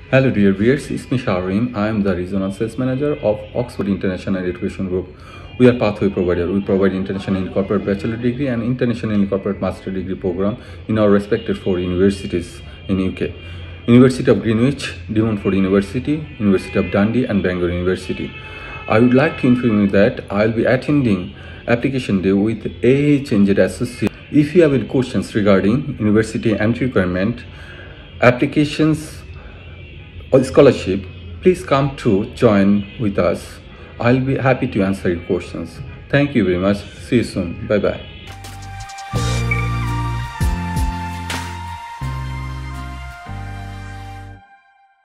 Hello dear viewers, it's me Shahrim. I am the Regional Sales Manager of Oxford International Education Group. We are pathway provider. We provide international in corporate bachelor degree and international in corporate master degree program in our respected four universities in UK. University of Greenwich, De Montfort University, University of Dundee and Bangor University. I would like to inform you that I will be attending application day with AHNZ Associate. If you have any questions regarding university entry requirement, applications or scholarship, please come to join with us. I'll be happy to answer your questions. Thank you very much. See you soon. Bye bye.